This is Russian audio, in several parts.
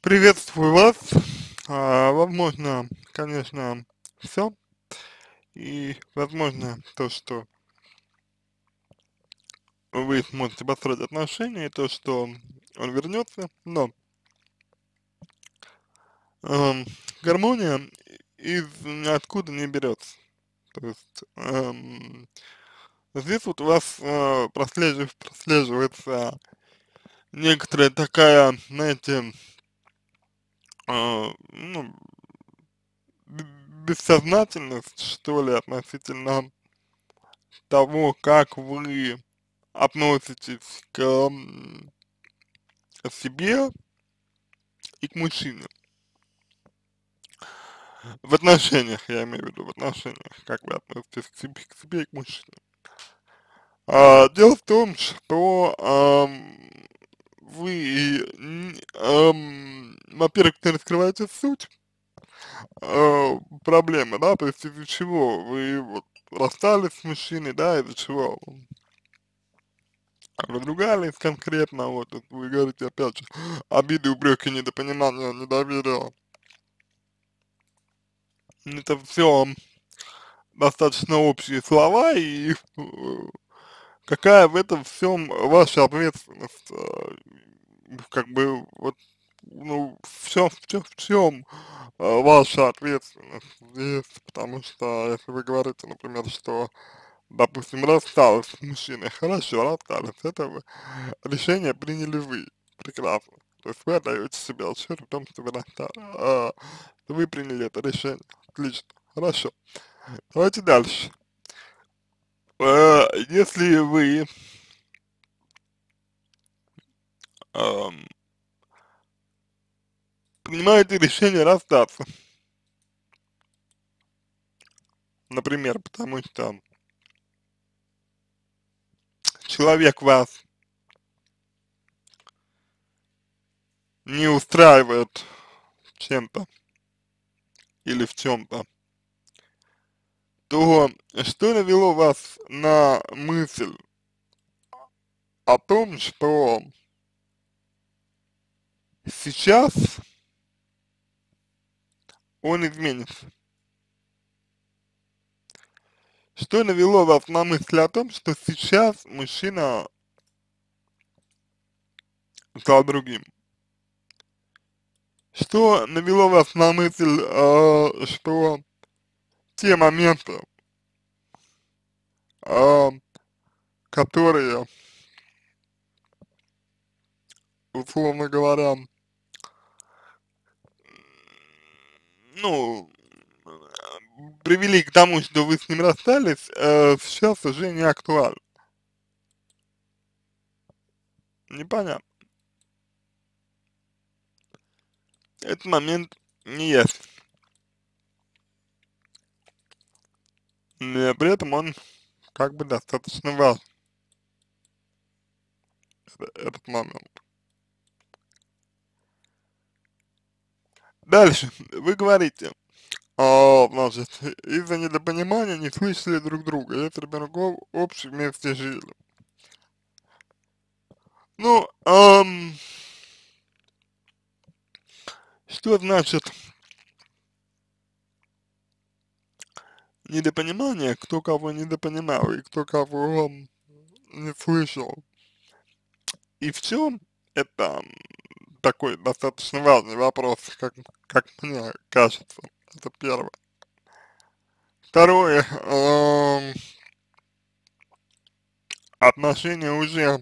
Приветствую вас. Возможно, конечно, все. И возможно, то, что вы сможете построить отношения, и то, что он вернется, но эм, гармония из ниоткуда не берется. То есть здесь вот у вас прослеживается некоторая такая, знаете, ну, б- бессознательность, что ли, относительно того, как вы относитесь к себе и к мужчине. В отношениях, я имею в виду, в отношениях, как вы относитесь к себе и к мужчине. Дело в том, что вы, во-первых, не раскрываете суть проблемы, да, то есть из-за чего вы вот расстались с мужчиной, да, из-за чего разругались конкретно, вот, вы говорите, опять же, обиды, упреки, недопонимание, недоверие. Это все достаточно общие слова, и какая в этом всем ваша ответственность, как бы, вот, ну, в чем ваша ответственность здесь, потому что, если вы говорите, например, что, допустим, расстались с мужчиной, хорошо, расстались, это решение приняли вы, прекрасно. То есть вы отдаете себе отчет в том, что вы расстались, вы приняли это решение, отлично, хорошо. Давайте дальше. Если вы эм, принимаете решение расстаться, например, потому что человек вас не устраивает чем-то или в чем-то, то что навело вас на мысль о том, что сейчас он изменится? Что навело вас на мысль о том, что сейчас мужчина стал другим? Что навело вас на мысль, что те моменты, а, которые, условно говоря, ну, привели к тому, что вы с ним расстались, сейчас уже не актуально. Непонятно. Этот момент не ясен. Но при этом он как бы достаточно важен, этот момент. Дальше. Вы говорите, значит, из-за недопонимания не слышали друг друга. Если ребенок общий вместе жили. Ну, что значит недопонимание, кто кого недопонимал и кто кого не слышал? И в чем это такой достаточно важный вопрос, как мне кажется. Это первое. Второе, отношения уже,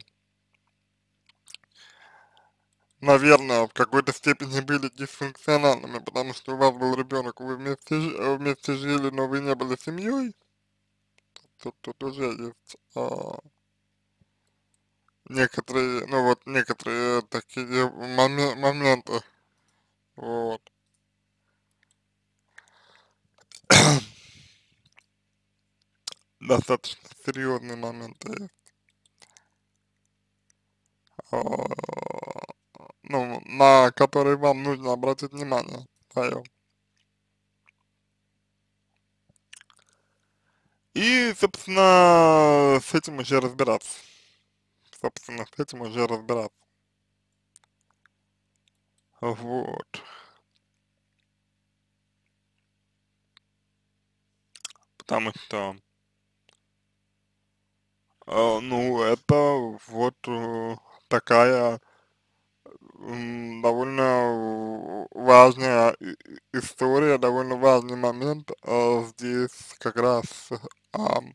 наверное, в какой-то степени были дисфункциональными, потому что у вас был ребенок, вы вместе жили, но вы не были семьей. Тут уже есть некоторые, ну вот некоторые такие моменты, вот, достаточно серьезные моменты, а, ну, на которые вам нужно обратить внимание свое. И, собственно, с этим уже разбираться. Собственно, с этим уже разбираться. Вот. Потому что, ну, это вот такая довольно важная история, довольно важный момент. Здесь как раз ам,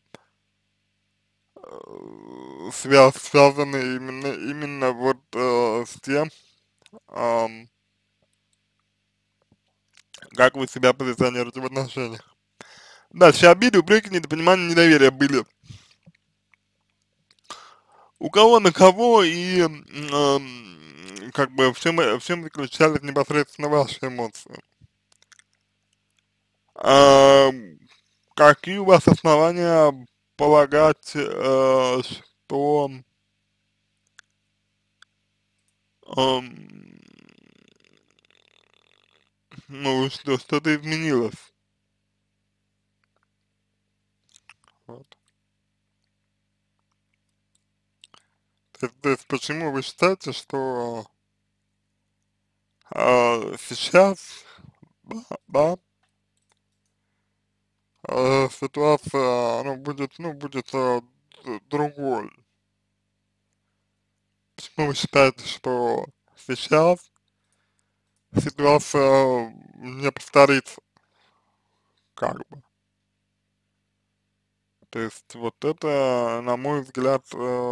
связаны именно вот с тем, ам, как вы себя позиционируете в отношениях. Дальше обиды, упреки, недопонимание, недоверие были. У кого на кого и как бы в чем заключались непосредственно ваши эмоции? Ам, какие у вас основания полагать, что, ам, ну, что что-то изменилось? Вот. То есть почему вы считаете, что сейчас, да, ситуация, будет другой? Почему вы считаете, что сейчас ситуация не повторится, как бы? То есть вот это, на мой взгляд,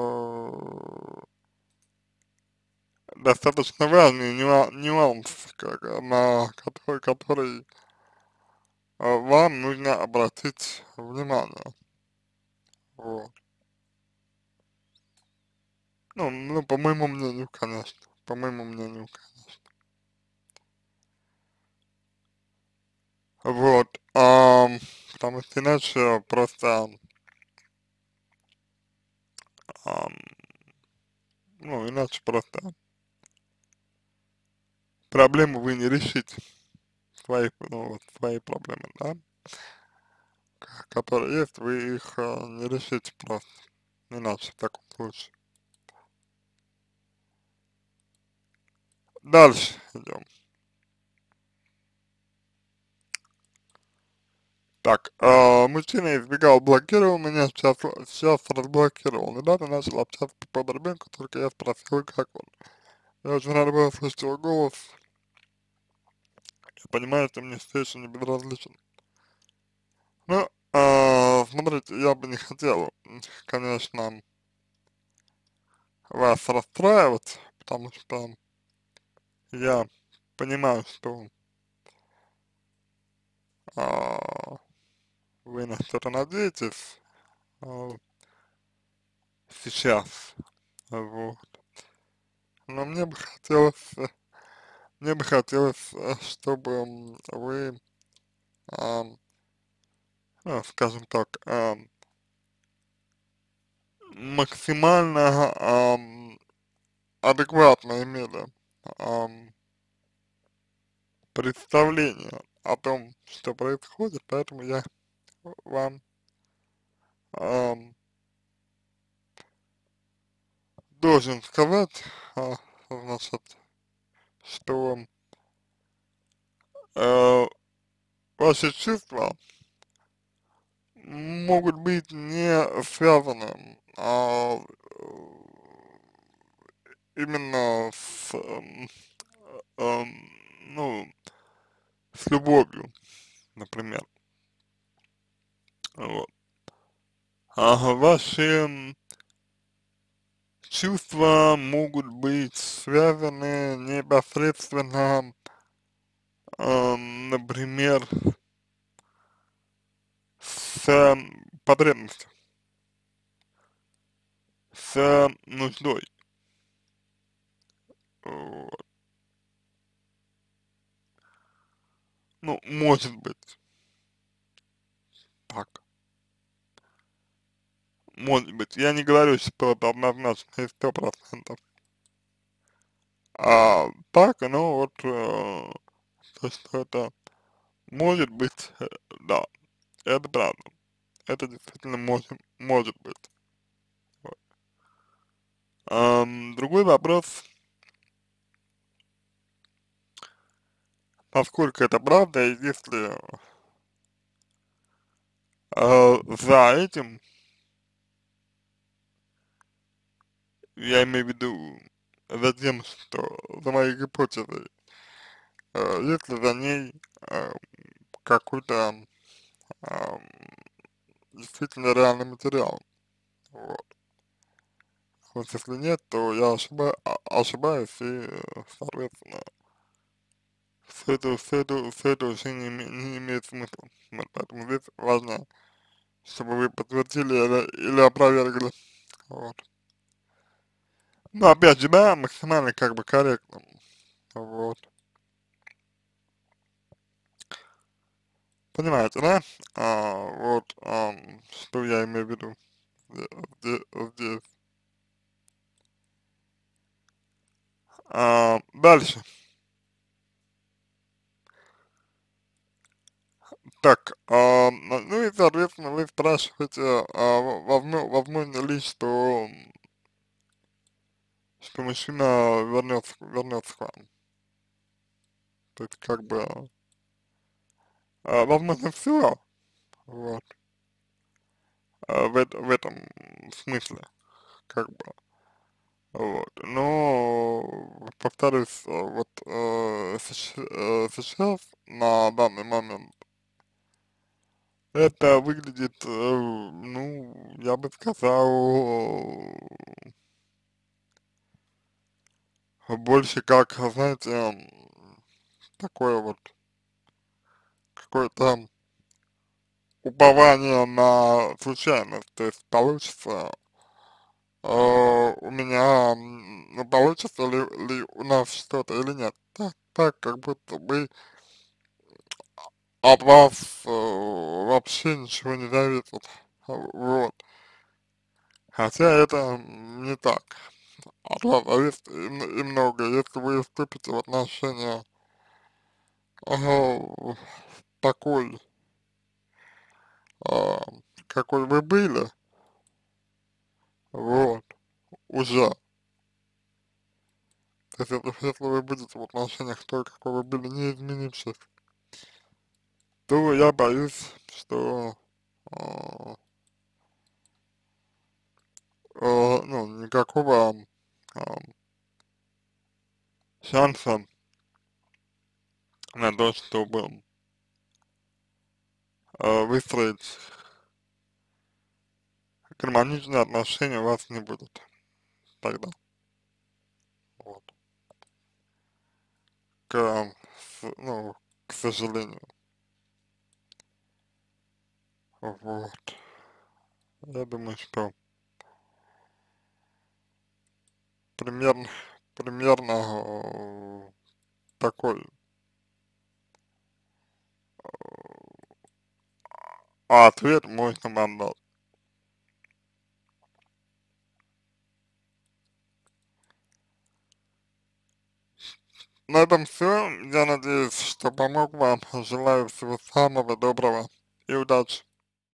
достаточно важный нюанс, который вам нужно обратить внимание. Вот. Ну, по моему мнению, конечно. По моему мнению, вот. Потому что иначе просто, ам, иначе просто проблемы вы не решите. Свои проблемы, да, которые есть, вы их не решите просто. Иначе в таком случае. Дальше идем. Так, мужчина избегал, блокировал меня, сейчас разблокировал. Недавно начал общаться по поводу ребенка, только я спросил, как он. Я очень рад был слышать его голос. Я понимаю, что мне все еще не безразличен. Ну, смотрите, я бы не хотел, конечно, вас расстраивать, потому что я понимаю, что а, вы на что-то надеетесь а, сейчас, вот. Но мне бы хотелось, чтобы вы, ам, скажем так, максимально адекватно имели ам, представление о том, что происходит, поэтому я вам ам, должен сказать, значит, что э, ваши чувства могут быть не связаны именно эм, ну, с любовью, например. Вот. Ваши чувства могут быть связаны непосредственно, например, с потребностью, с нуждой. Вот. Ну, может быть, так. Может быть. Я не говорю, что это однозначно и 100%. Так, ну вот, то, что это может быть, да, это правда. Это действительно может быть. Вот. Другой вопрос, насколько это правда, и если за этим, я имею в виду за тем, что за моей гипотезой, есть ли за ней какой-то э, действительно реальный материал. Вот. Вот если нет, то я ошибаюсь, и, соответственно, все это вообще не имеет смысла. Вот, поэтому здесь важно, чтобы вы подтвердили или опровергли. Вот. Ну, опять же, да, максимально как бы корректно. Вот. Понимаете, да? Вот, что я имею в виду здесь. Дальше. Так, ну и, соответственно, вы спрашиваете, возможно ли, что мужчина вернется к вам. То есть, как бы, возможно, все, вот, в этом смысле, как бы, вот. Но, повторюсь, вот, сейчас, на данный момент, это выглядит, ну, я бы сказал, больше как, знаете, такое вот какое-то упование на случайность, то есть получится у меня, ну, получится ли у нас что-то или нет. Так как будто бы от вас вообще ничего не зависит. Вот. Хотя это не так. От вас зависит и много. Если вы вступите в отношения такой, а, какой вы были, вот, уже. То есть если вы будете в отношениях той, какой вы были, не изменившись, то я боюсь, что а, ну, никакого а, шанса на то, чтобы выстроить гармоничные отношения у вас не будет тогда. Вот. Ну, к сожалению. Вот. Я думаю, что примерно, примерно такой ответ можно вам дать. На этом все. Я надеюсь, что помог вам. Желаю всего самого доброго и удачи.